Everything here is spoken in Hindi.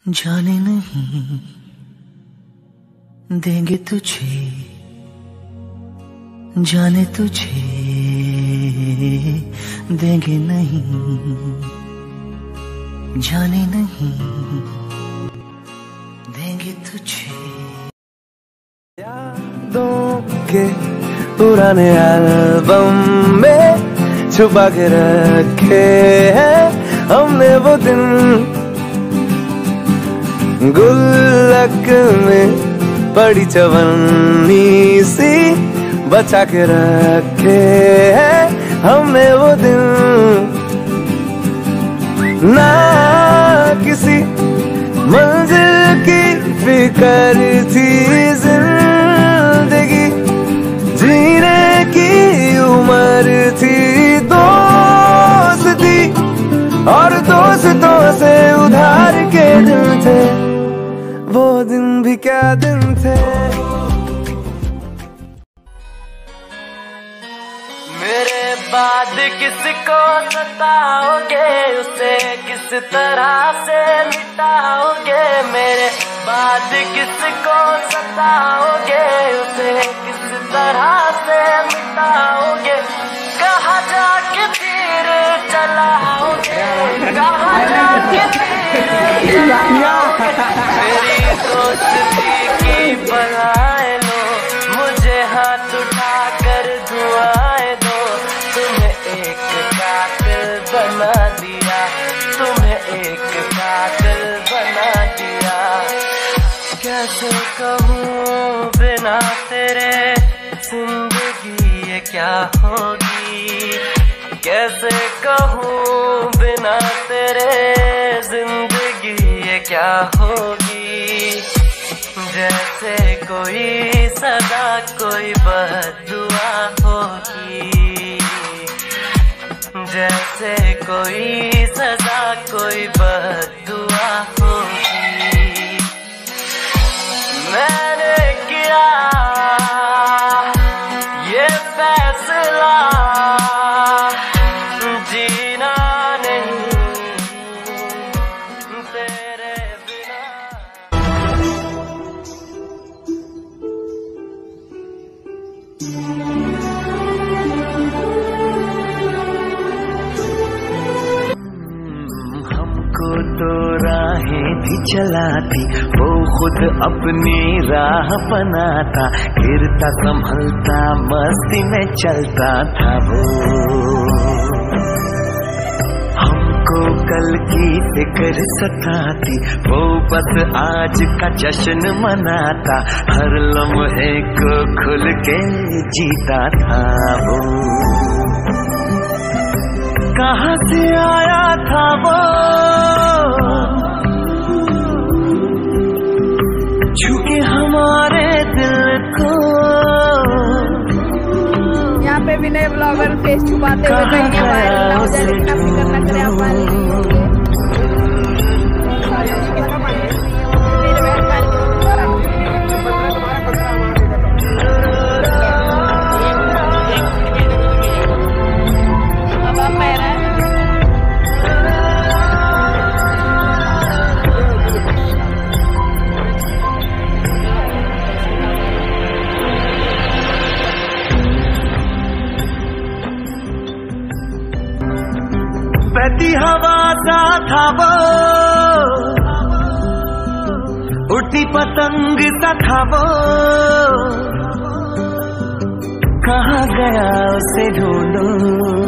जाने नहीं देंगे तुझे, जाने तुझे देंगे नहीं, जाने नहीं देंगे तुझे। यादों के पुराने एल्बम में छुपा के रखे हैं हमने वो दिन, गुल्लक में पड़ी चवन्नी सी बचा के रखे हैं हमने वो दिन। ना किसी मंजिल की फिक्र थी, जिंदगी जीने की उम्र थी, दोस्ती और दोस्तों से उधार के दिन थे, वो दिन भी क्या दिन थे। मेरे बाद किसको सताओगे, उसे किस तरह से मिटाओगे, मेरे बाद किसको सताओगे, उसे किस तरह से मिटाओगे, कहाँ जाके तीर चलाओगे, कहाँ जाके तीर चलाओगे। मेरी दोस्ती की बनाए लो, मुझे हाथ उठाकर दुआएं दो, तुम्हें एक कातिल बना दिया, तुम्हें एक कातिल बना दिया। कैसे कहूँ बिना तेरे जिंदगी ये क्या होगी, कैसे कहूँ बिना तेरे जिंदगी ये क्या होगी। जैसे कोई सदा कोई बद्दुआ होगी, जैसे कोई सदा कोई बद्दुआ होगी। मैंने किया ये फैसला, जीना नहीं तेरे बिना। हमको तो राहें भी चलाती, वो खुद अपनी राह बनाता, गिरता संभलता मस्ती में चलता था वो। हमको कल की फिक्र सताती, वो बस आज का जश्न मनाता, हर लम्हे को खुल के जीता था वो। कहाँ से आया था वो, छूके हमारे दिल को। यहाँ पे भी नए ब्लॉगर फेस छुपाते हुए कहीं वायरल ना हो जाए, लेकिन आप फिक्र न करें, आप वायरल नहीं होंगे। बहती हवा सा था वो, उड़ती पतंग सा था वो, कहाँ गया उसे ढूंढूं।